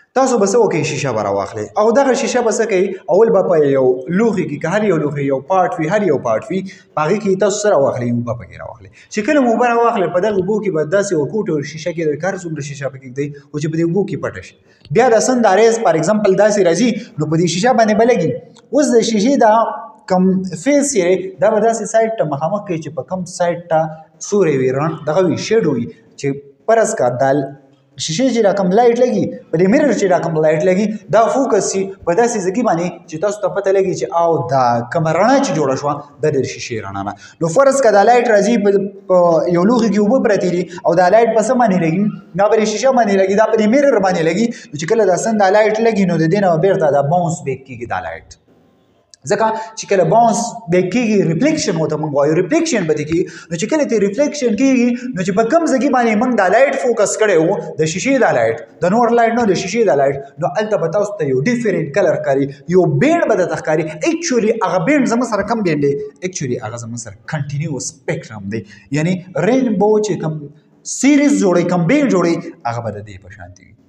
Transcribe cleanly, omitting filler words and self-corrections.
تاسو به څه وکئ شیشه به راواخلئ او دغه شیشه به څه کوئ اول به په یو لوښي کې که هر یو لوښي یو پارټ وي هر یو پارټ وي په هغې کې تاسو څه راواخلئ اوبه پکې راواخلئ چې کله مو اوبه راواخلئ په دغه اوبو کې به داسې یو کوټ شیشه کې که هر څومره شیشه پکې ږدئ خو چې په دې اوبو کې پټه شي بیا د سنداریز فار ایګزامپل داسې راځي نو په دې شیشه باندې به لګي اوس د شیشې دا کم فیس یې دا به داسې سایډ ته مخامخ کوي چې په کم سایډ ته سوری وي دغه وي شیډ وي چې فرض کا دا شیشې چې دا کم لایټ لګي په دې میرر چې دا کم لایټ لګي دا فوکس شي په داسې ځای باندې چې تاسو ته پته لګي چې او دا کوم رڼا چې جوړه شوه دا د شیشې رڼا ده نو فرض کا دا لایټ راځي په یو لوښي کې اوبه پرتې دي او دا لایټ په څه باندې لګي دا په شیشه باندې لګي دا په میرر باندې لګي چې کله دا سن دا لایټ لګي نو د دې نه بیرته دا باونس بیک کیږي دا لایټ ځکه چې کله باونس بیک کیږي ریفلیکشن ورته موږ وایو ریفلیکشن به دې کېږي نو چې کله ته ریفلیکشن کېږي نو چې په کوم ځای باندې موږ دا لایټ فوکس کړی و د شیشې دا لایټ د نور لایټ نه د شیشې دا لایټ نو هلته به تاسو ته یو ډیفرنٹ کلر ښکاري یو بینډ به درته ښکاري ایکچولي هغه بینډ زموږ سره کم بینډ دی ایکچولي هغه زموږ سره کنټینیو سپیکټرم دی یعنی رینبو چې کم سیریز جوړوي کم بینډ جوړوي هغه به د دې په شانتي وي